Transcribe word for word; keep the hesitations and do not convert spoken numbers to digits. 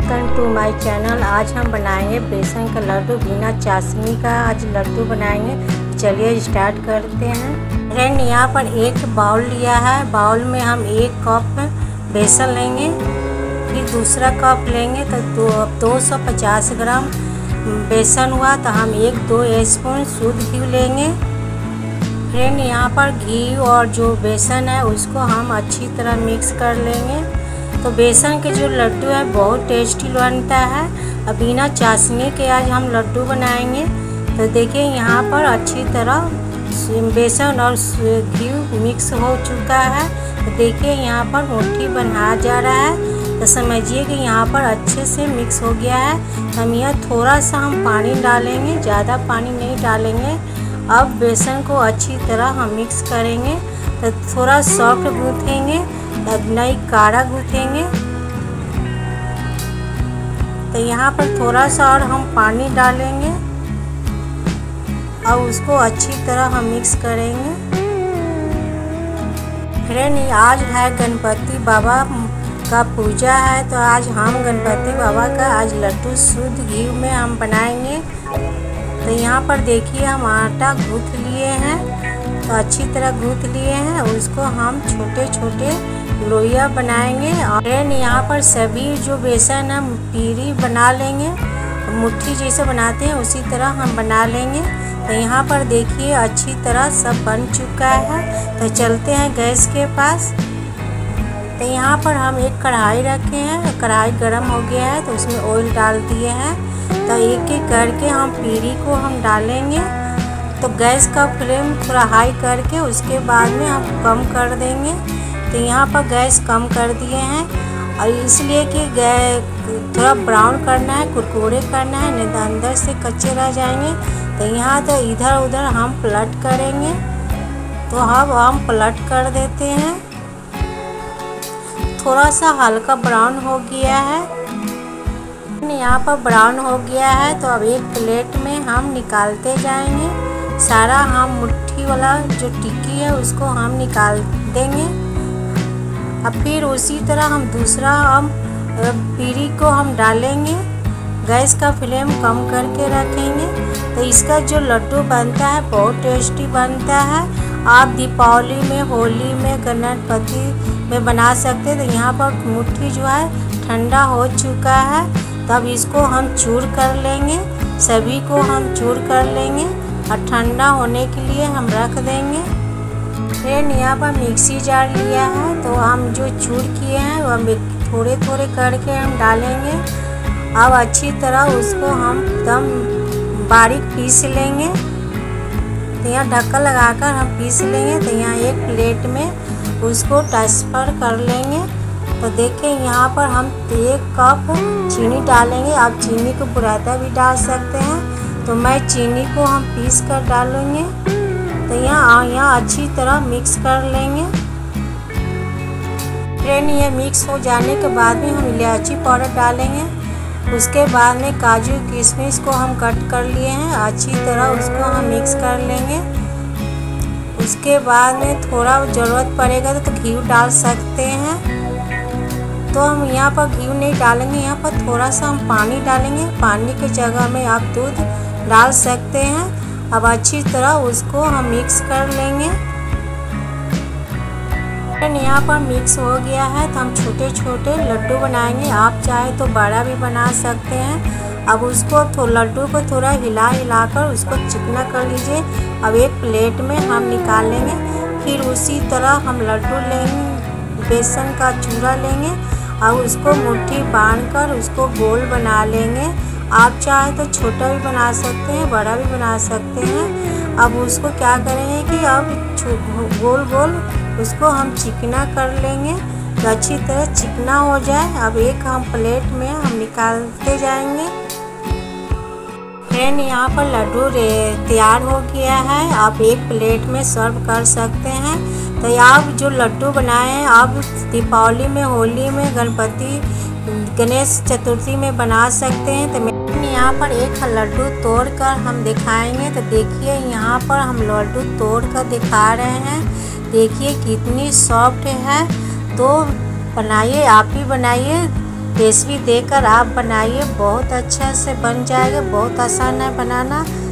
Welcome to my channel. आज हम बनाएंगे बेसन का लड्डू बिना चाशनी का। आज लड्डू बनाएंगे, चलिए स्टार्ट करते हैं। फ्रेंड, यहाँ पर एक बाउल लिया है। बाउल में हम एक कप बेसन लेंगे, फिर दूसरा कप लेंगे तो दो दो सौ पचास ग्राम बेसन हुआ, तो हम एक दो स्पून शुद्ध घी लेंगे। फ्रेंड, यहाँ पर घी और जो बेसन है उसको हम अच्छी तरह मिक्स कर लेंगे। तो बेसन के जो लड्डू है बहुत टेस्टी बनता है। अब बिना चाशनी के आज हम लड्डू बनाएंगे। तो देखिए यहाँ पर अच्छी तरह बेसन और घी मिक्स हो चुका है। तो देखिए यहाँ पर मुट्ठी बनाया जा रहा है, तो समझिए कि यहाँ पर अच्छे से मिक्स हो गया है। हम यहाँ थोड़ा सा हम पानी डालेंगे, ज़्यादा पानी नहीं डालेंगे। अब बेसन को अच्छी तरह हम मिक्स करेंगे। तो थोड़ा सॉफ्ट गूँथेंगे, नहीं काढ़ा गूँथेंगे। तो यहाँ पर थोड़ा सा और हम पानी डालेंगे और उसको अच्छी तरह हम मिक्स करेंगे। फ्रेंड, आज है गणपति बाबा का पूजा है, तो आज हम गणपति बाबा का आज लड्डू शुद्ध घी में हम बनाएंगे। तो यहाँ पर देखिए हम आटा गूँथ लिए हैं, तो अच्छी तरह गूँथ लिए हैं। उसको हम छोटे छोटे लोइया बनाएंगे। और यहाँ पर सभी जो बेसन है पीरी बना लेंगे, मुट्ठी जैसे बनाते हैं उसी तरह हम बना लेंगे। तो यहाँ पर देखिए अच्छी तरह सब बन चुका है। तो चलते हैं गैस के पास। तो यहाँ पर हम एक कढ़ाई रखे हैं, कढ़ाई गरम हो गया है तो उसमें ऑयल डाल दिए हैं। तो एक एक करके हम पीरी को हम डालेंगे। तो गैस का फ्लेम थोड़ा हाई करके उसके बाद में हम कम कर देंगे। तो यहाँ पर गैस कम कर दिए हैं, और इसलिए कि गैस थोड़ा ब्राउन करना है, कुरकुरे करना है, नहीं तो अंदर से कच्चे रह जाएंगे। तो यहाँ तो इधर उधर हम पलट करेंगे। तो अब हम पलट कर देते हैं। थोड़ा सा हल्का ब्राउन हो गया है, यहाँ पर ब्राउन हो गया है। तो अब एक प्लेट में हम निकालते जाएंगे। सारा हम मुट्ठी वाला जो टिक्की है उसको हम निकाल देंगे। अब फिर उसी तरह हम दूसरा हम पीरी को हम डालेंगे। गैस का फ्लेम कम करके रखेंगे। तो इसका जो लड्डू बनता है बहुत टेस्टी बनता है। आप दीपावली में, होली में, गणपति में बना सकते हैं। तो यहाँ पर मुट्ठी जो है ठंडा हो चुका है, तब इसको हम चूर कर लेंगे। सभी को हम चूर कर लेंगे और ठंडा होने के लिए हम रख देंगे। फ्रेंड, यहाँ पर मिक्सी जार लिया है, तो हम जो चूर किए हैं वो थोड़े थोड़े करके हम डालेंगे। अब अच्छी तरह उसको हम एकदम बारीक पीस लेंगे। तो यहाँ ढक्कन लगाकर हम पीस लेंगे। तो यहाँ एक प्लेट में उसको ट्रांसफ़र कर लेंगे। तो देखिए यहाँ पर हम एक कप चीनी डालेंगे। आप चीनी को बुरादा भी डाल सकते हैं, तो मैं चीनी को हम पीस कर डालूँगी। तो यहाँ यहाँ अच्छी तरह मिक्स कर लेंगे। फ्रेंड, ये मिक्स हो जाने के बाद में हम इलायची पाउडर डालेंगे। उसके बाद में काजू किशमिश को हम कट कर लिए हैं, अच्छी तरह उसको हम मिक्स कर लेंगे। उसके बाद में थोड़ा ज़रूरत पड़ेगा तो घी डाल सकते हैं। तो हम यहाँ पर घी नहीं डालेंगे, यहाँ पर थोड़ा सा हम पानी डालेंगे। पानी की जगह में आप दूध डाल सकते हैं। अब अच्छी तरह उसको हम मिक्स कर लेंगे। यहाँ पर मिक्स हो गया है, तो हम छोटे छोटे लड्डू बनाएंगे। आप चाहे तो बड़ा भी बना सकते हैं। अब उसको तो लड्डू को थोड़ा हिला हिलाकर उसको चिकना कर लीजिए। अब एक प्लेट में हम निकाल लेंगे। फिर उसी तरह हम लड्डू लेंगे, बेसन का चूरा लेंगे और उसको मुट्ठी बांध कर उसको गोल बना लेंगे। आप चाहे तो छोटा भी बना सकते हैं, बड़ा भी बना सकते हैं। अब उसको क्या करेंगे कि अब गोल गोल उसको हम चिकना कर लेंगे, तो अच्छी तरह चिकना हो जाए। अब एक हम प्लेट में हम निकालते जाएंगे। फ्रेंड, यहाँ पर लड्डू तैयार हो गया है। आप एक प्लेट में सर्व कर सकते हैं। तो आप जो लड्डू बनाए हैं आप दीपावली में, होली में, गणपति, गणेश चतुर्थी में बना सकते हैं। तो मैं यहाँ पर एक लड्डू तोड़ कर हम दिखाएंगे। तो देखिए यहाँ पर हम लड्डू तोड़ कर दिखा रहे हैं। देखिए कितनी सॉफ्ट है। तो बनाइए, आप भी बनाइए। रेसिपी देखकर आप बनाइए, बहुत अच्छा से बन जाएगा। बहुत आसान है बनाना।